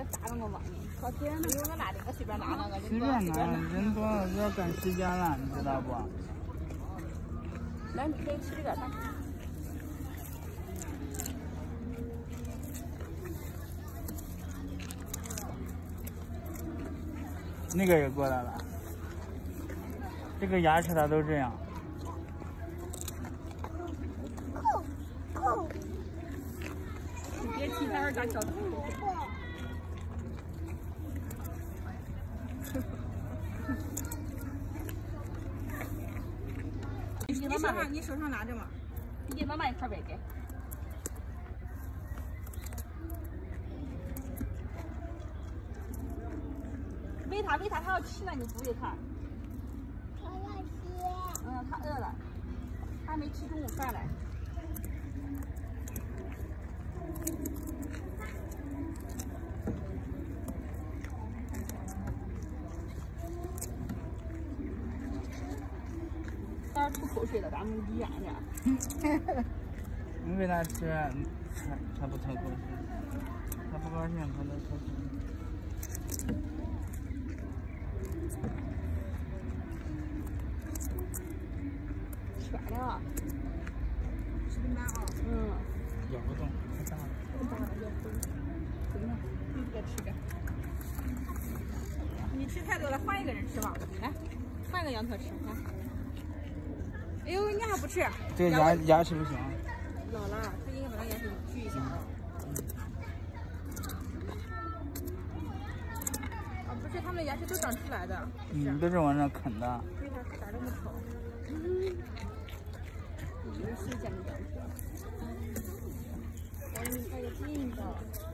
还发了我网呢。我天哪！我拿这个随便拿那个， 随便拿，人多了要赶时间了，你知道不？ 来，你可以吃这个啥？ 那个也过来了，这个牙齿它都这样。 你别踢它，儿咋小兔子？你手上拿着嘛，你给妈妈一块呗，给。喂它，它要吃呢，你不喂它。它要吃。嗯，它饿了，它还没吃中午饭嘞。当时吐口水了，咱们医院去。 你喂它吃，它不吐口水，它不高兴，它就吐口水。 吃完了，吃不慢啊。 咬不动，太大了。 太大了，要分。行了，你别吃着。你吃太多了，换一个人吃吧。来，换个羊驼吃，来。哎呦，你还不吃？ 这个牙齿不行。 老了，他应该把它牙齿锯一下。啊，不是，他们的牙齿都长出来的。 都是往上啃的。 为啥它长这么丑？你是新鲜的羊驼。我给你拍个近的。